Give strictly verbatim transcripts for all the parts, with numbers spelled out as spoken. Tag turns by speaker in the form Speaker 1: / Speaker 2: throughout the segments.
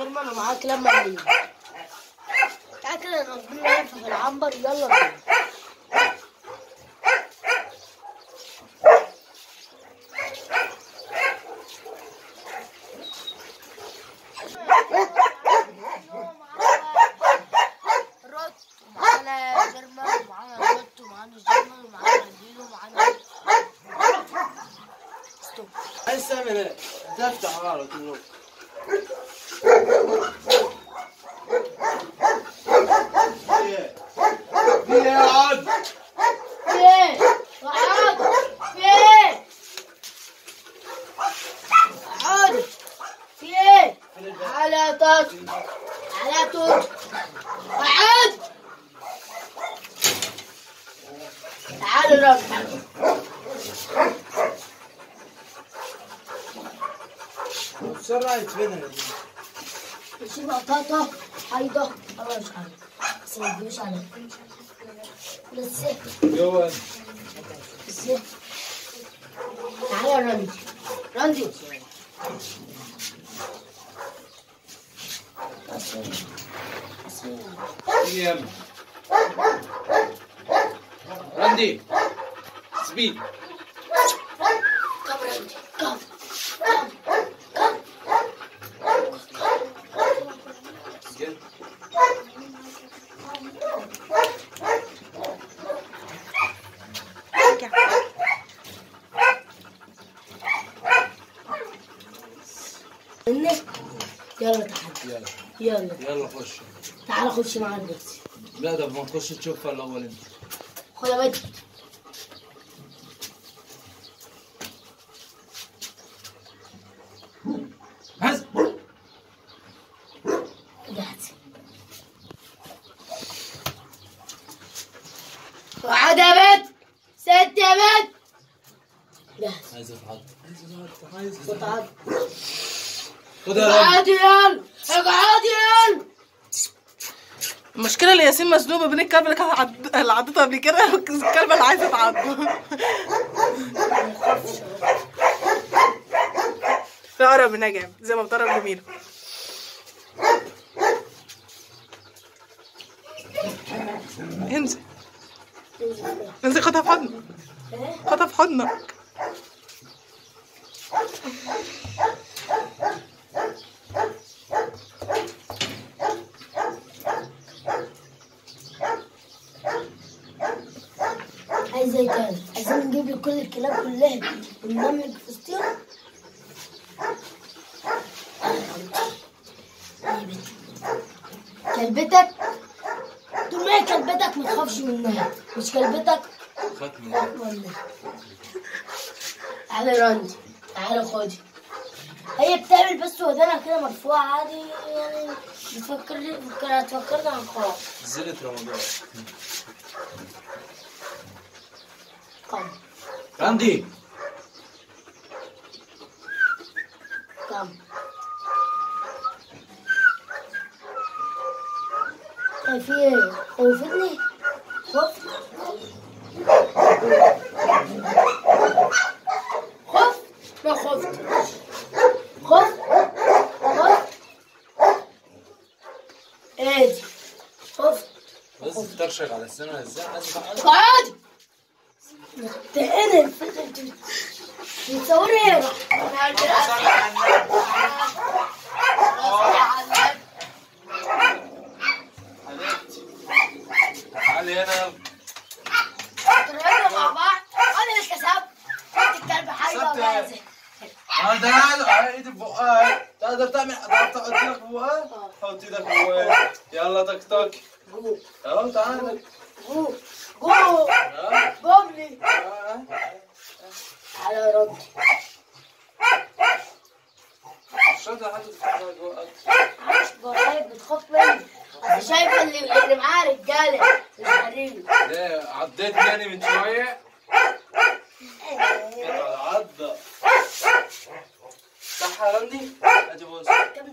Speaker 1: ما انا معاك لما الليل. تعالى كده نقضينا لفه في العنبر، يلا بينا.
Speaker 2: عايز تعمل ايه؟ تفتح على طول. ايه؟ في ايه يا عاد؟
Speaker 1: في ايه؟ اقعد. في ايه؟ اقعد. في ايه؟ تعالى يا طاط. تعالى يا توت. اقعد. تعالى رد.
Speaker 2: بسرعة يتفنن.
Speaker 1: شوف قطاطة حيضة خلاص عليك. بس ما تجيبوش عليك. بس
Speaker 2: جوه.
Speaker 1: بس تعالى يا رندي. رندي.
Speaker 2: يلا. رندي. سبيد.
Speaker 1: كم رندي. كم. يلا تعالى.
Speaker 2: يلا
Speaker 1: يلا
Speaker 2: يلا خش.
Speaker 1: تعالى خش معانا دلوقتي.
Speaker 2: لا ده ما تخش تشوفها الاول انت.
Speaker 1: خد يا مجد.
Speaker 2: هز.
Speaker 1: جاهز. واحد يا بنت. ست يا بنت. جاهز.
Speaker 2: عايز اتعض. عايز اتعض. عايز
Speaker 1: اتعض.
Speaker 2: خد يا رب.
Speaker 1: اقعدي يلا. اقعدي يلا.
Speaker 3: المشكلة اللي ياسين مزنوقة بين الكلبة اللي كانت عد... اللي عضتها قبل كده والكلبة اللي عايزة تعض. تقرب منها جامد زي ما بتقرب جميلة. انزل انزل خدها في حضنك. خدها في حضنك.
Speaker 1: عايزة ايه تاني؟ عايزين نجيب لك كل الكلاب كلها وننمج في وسطهم؟ كلبتك طول ما هي كلبتك ما تخافش منها، مش كلبتك
Speaker 2: خد منها.
Speaker 1: والله. تعالى رندي. تعالى خدي. هي بتعمل بس ودانها كده مرفوعة عادي يعني. بتفكر بتفكر هتفكرنا عن خلاص.
Speaker 2: زينة رمضان.
Speaker 1: كم
Speaker 2: رندي.
Speaker 1: كم ايه في ايه؟ خوفتني؟ خفت؟ خفت؟ ما خفت. خفت؟ خفت؟ ايه دي؟ خفت؟
Speaker 2: بس ترشق على السنة ازاي؟ عايز اتعض.
Speaker 1: اقعد. تقدر بتصوري ايه؟
Speaker 2: تعالي هنا.
Speaker 1: ترهبنا مع بعض. انا اللي كسبت. انت الكلب حيوة وجاهزة.
Speaker 2: انت قاعد ايدي في بقها. تقدر تعمل تقدر تحط ايدك في بقها؟ حط ايدك في بقها. يلا تك تك.
Speaker 1: جو
Speaker 2: اهو تعالى.
Speaker 1: جو جو جملي. تعالى يا رب.
Speaker 2: الشنطة حاطط فيها جوه.
Speaker 1: مش بخاف بتخاف مني. انا شايفه اللي اللي معاه رجاله مش حريم.
Speaker 2: ليه عضيت تاني من شوية؟ قطع العضة. صح يا رندي؟ ادي بص.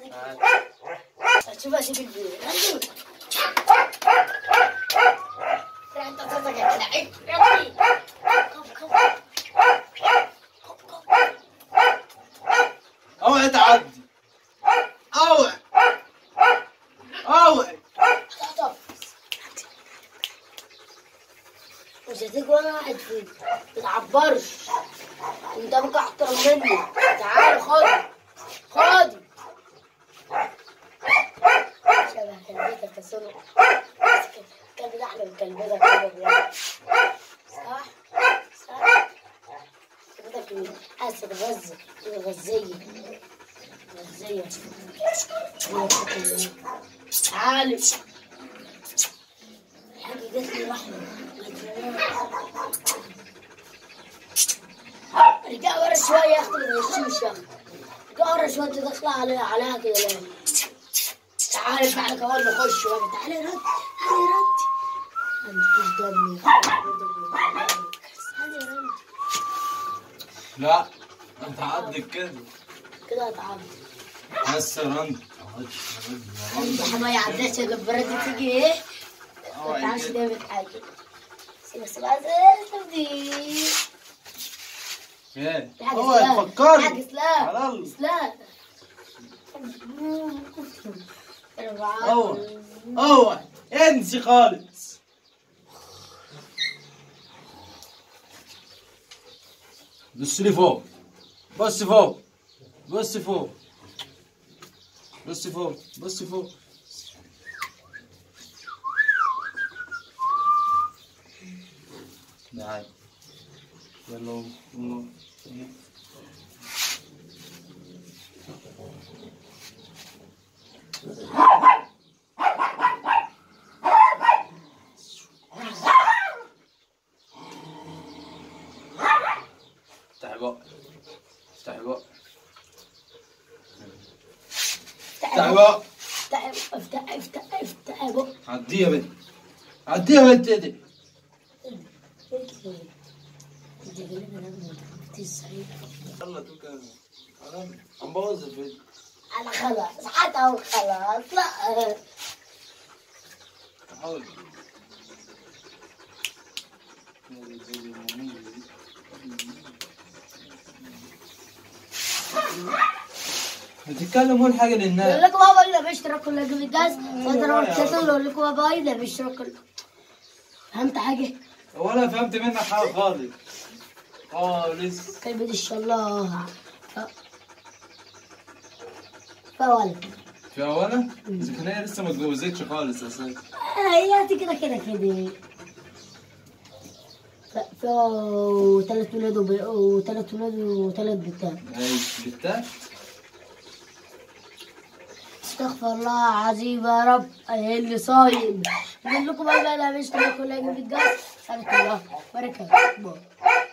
Speaker 1: شوف اشوف البيت. انت صوتك يا لعيب.
Speaker 2: اوعي تعدي. اوعي.
Speaker 1: واحد فيه ما تعبرش. انت ابوك احتر مني. تعالى خدي خدي. شبه كلبتك يا سنة. الكلب ده احلى من كلبتك كده. صح؟ صح؟ كلبتك عايز تتغذى غذية غذية. تعالي. حاجة جات لي رحمة. رجع ورا شوية يا اختي ما تمشيش يا اختي. رجع ورا شوية انت داخلة عليها عليها كده ليه؟ تعالي بعد كمان نخش بقى. تعالي رد تعالي رد. عندكيش دم تعالي رد.
Speaker 2: لا انت عضك كده
Speaker 1: كده هتعض.
Speaker 2: بس رند
Speaker 1: انت حماية عداش يا جبارة تيجي ايه؟ ما تعرفش تعمل حاجة. بس بس تبدي.
Speaker 2: ايه؟
Speaker 1: هو
Speaker 2: تفكري
Speaker 1: حاجة سلام
Speaker 2: على الله.
Speaker 1: سلام.
Speaker 2: اوعى اوعى انسي خالص. بص لي فوق. بص فوق. بص فوق. بص فوق. بص فوق. تعال يلا قوم. افتحي بقى. افتحي بقى. افتحي بقى.
Speaker 1: افتحي افتحي افتحي افتحي بقى.
Speaker 2: عدي يا بنت. عدي يا بنت. ايه دي؟ يلا تو كده. انا هنبوظ الفيديو.
Speaker 1: انا خلاص حتى هو خلاص. لا
Speaker 2: حاول. بتتكلم قول حاجه للناس.
Speaker 1: يقول لكم بابا اللي بيشترك كل جيب الجاز. فترة الكسل يقول لكم بابا اللي بيشترك. فهمت حاجة؟
Speaker 2: ولا فهمت منك حاجه خالص. خالص.
Speaker 1: كلمة ان شاء الله. فولا.
Speaker 2: في اولا؟ اذا كان هي لسه ما اتجوزتش خالص اساسا.
Speaker 1: هي كده كده كده. في ثلاث ولاد وثلاث ولاد وثلاث بنتات.
Speaker 2: اي بنتات؟
Speaker 1: استغفر الله العظيم يا رب. ايه اللي صايم؟ بقول لكم بقى انا مش كل يوم بتجوز. سبحان الله. بركة.